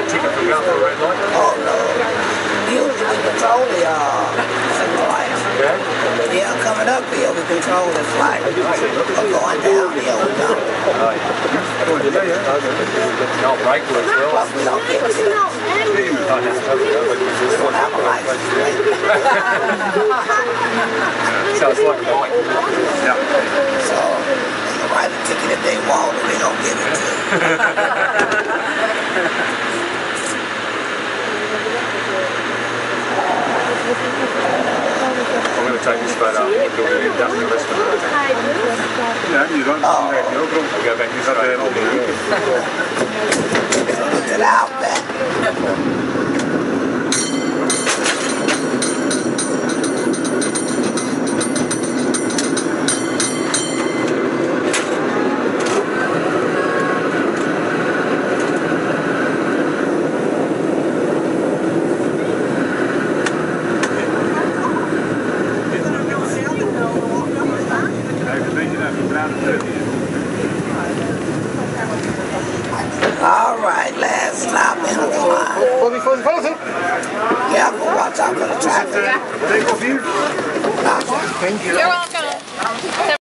Oh no. Usually we control the lights. Yeah, coming up here we control the flight. Or going down here we don't. No brake works well. Plus we don't get to it. We don't have a license plate. So it's like a bike. Yeah. So they can write a ticket if they want, and they don't give it to them. I'm going to take this photo and do the industrial restaurant. Yeah, you don't go back this way. Look it out there. All right, last stop in the fly. Careful, watch out for the traffic. Thank you. You're welcome.